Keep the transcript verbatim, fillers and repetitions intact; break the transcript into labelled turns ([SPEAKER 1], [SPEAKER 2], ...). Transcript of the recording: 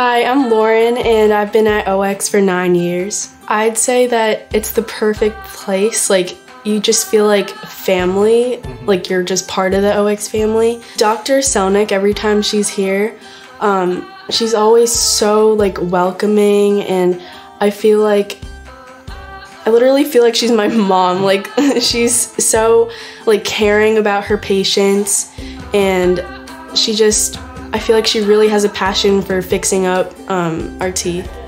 [SPEAKER 1] Hi, I'm Lauren and I've been at O X for nine years. I'd say that it's the perfect place. Like, you just feel like family, mm-hmm. like you're just part of the O X family. Doctor Selnick, every time she's here, um, she's always so like welcoming, and I feel like, I literally feel like she's my mom. Like, she's so like caring about her patients, and she just, I feel like she really has a passion for fixing up um, our teeth.